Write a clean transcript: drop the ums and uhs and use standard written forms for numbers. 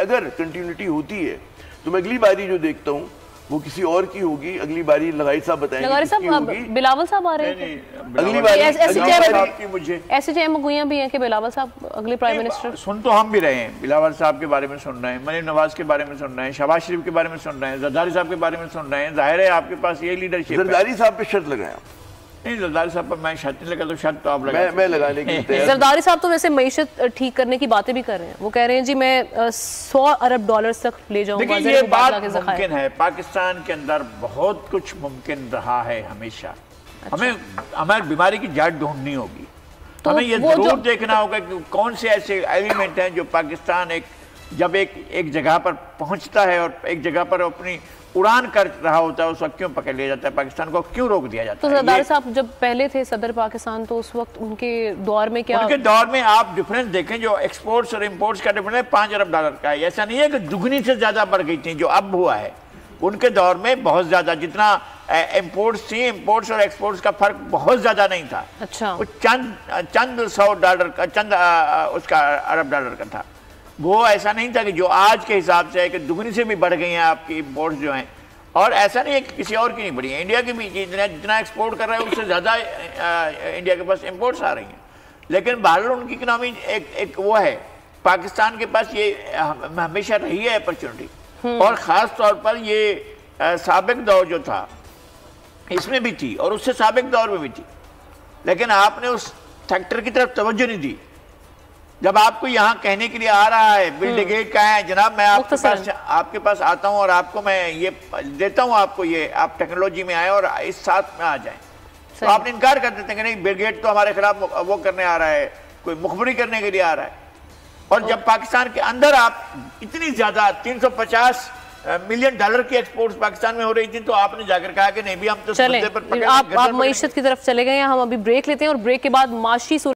اگر کنٹینیوٹی ہوتی ہے تو میں اگلی باری جو دیکھتا ہوں وہ کسی اور کی ہوگی. اگلی باری لغاری صاحب بتائیں لغاری صاحب بلاول صاحب آ رہے ہیں اگلی باری ایسے جائے مگویاں بھی ہیں کہ بلاول صاحب اگلے پرائم منسٹر. سن تو ہم بھی رہے ہیں, بلاول صاحب کے بارے میں سن رہے ہیں, مریم نواز کے بارے میں سن رہے ہیں, شہباز شریف کے بارے میں سن رہے ہیں, زرداری صاحب کے بارے میں سن رہے ہیں. ظاہر ہے آپ کے پاس یہ لیڈرشپ ہے. زرداری صاحب پہ شرط لگایا نہیں, زرداری صاحب پر میں شرط نہیں لگا تو شرط تو آپ لگا. میں لگانے کی زرداری صاحب تو ویسے معیشت ٹھیک کرنے کی باتیں بھی کر رہے ہیں. وہ کہہ رہے ہیں جی میں 100 ارب ڈالرز تک لے جاؤں گا. دیکھیں یہ بات ممکن ہے, پاکستان کے اندر بہت کچھ ممکن رہا ہے ہمیشہ. ہمیں ہماری بیماری کی جڑ ڈھونڈنی ہوگی. ہمیں یہ ضرور دیکھنا ہوگا کہ کون سے ایسے ایلیمنٹ ہیں جو پاکستان جب ایک جگہ پر پہنچتا ہے اور ایک جگہ پر اپنی اڑان کر رہا ہوتا ہے اس وقت کیوں پکڑ لیا جاتا ہے, پاکستان کو کیوں روک دیا جاتا ہے. تو زرداری صاحب جب پہلے تھے صدر پاکستان تو اس وقت ان کے دور میں کیا, ان کے دور میں آپ ڈیفرنس دیکھیں جو ایکسپورٹس اور امپورٹس کا ڈیفرنس ہے 5 ارب ڈالر کا ہے. ایسا نہیں ہے کہ دگنی سے زیادہ بڑھ گئی تھیں جو اب ہوا ہے. ان کے دور میں بہت زیادہ جتنا امپورٹس تھیں, امپورٹس اور ایکسپورٹس کا فرق بہت زیادہ نہیں تھا. اچھا وہ چند 100 ڈالر کا, چند اس کا ارب ڈالر کا تھا. وہ ایسا نہیں تھا کہ جو آج کے حساب سے ہے کہ دگنی سے بھی بڑھ گئی ہیں آپ کی امپورٹس جو ہیں. اور ایسا نہیں ہے کہ کسی اور کی نہیں بڑھی ہے, انڈیا کی بھی جتنا ایکسپورٹ کر رہا ہے اس سے زیادہ انڈیا کے پاس امپورٹس آ رہی ہیں. لیکن بہرحال ان کی اکنامی ایک وہ ہے, پاکستان کے پاس یہ ہمیشہ رہی ہے اپرچونٹی. اور خاص طور پر یہ سابق دور جو تھا اس میں بھی تھی اور اس سے سابق دور میں بھی تھی, لیکن آپ نے اس فیکٹر کی طرف توجہ نہیں دی. جب آپ کو یہاں کہنے کے لیے آ رہا ہے بل ڈیگیٹ کا ہے جناب میں آپ کے پاس آتا ہوں اور آپ کو میں یہ دیتا ہوں, آپ کو یہ آپ ٹیکنالوجی میں آئیں اور اس ساتھ میں آ جائیں, تو آپ نے انکار کر دیتے ہیں کہ نہیں بل گیٹ تو ہمارے خلاف وہ کرنے آ رہا ہے, کوئی مخبری کرنے کے لیے آ رہا ہے. اور جب پاکستان کے اندر آپ اتنی زیادہ 350 ملین ڈالر کی ایکسپورٹس پاکستان میں ہو رہی تھی تو آپ نے جا کر کہا کہ نہیں بھی ہم تو چلیں آپ معیشت کی طرف چلے گئے ہیں. ہم ابھی بریک لیتے ہیں اور بریک کے بعد معاشی